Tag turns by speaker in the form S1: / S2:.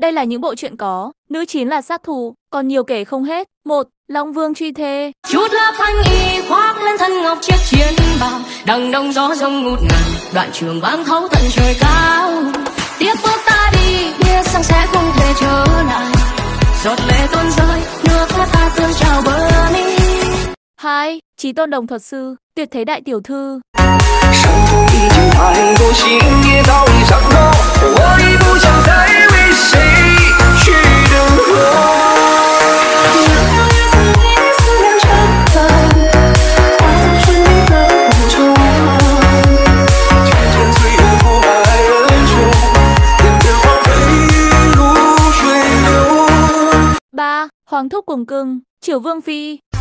S1: Đây là những bộ truyện có nữ chính là sát thủ, còn nhiều kể không hết. 1. Long Vương truy thê.
S2: Chút lá thanh y khoác lên thân ngọc chiếc chiến bào, đằng đông gió rông ngút ngàn, đoạn trường vang thấu tận trời cao. Tiếp bước ta đi, biết rằng sẽ không thể trở lại, giọt lệ tuôn rơi, nước mắt ta tuôn trào bờ mi.
S1: 2. Chí Tôn Đồng Thuật Sư, tuyệt thế đại tiểu thư.
S3: 伤痛已经太多，心也早已伤透，我已不想再为谁去等候。渐渐岁月覆盖人中，点点黄飞如水流。
S1: 3. Hoàng thúc cùng cưng, Triều Vương Phi.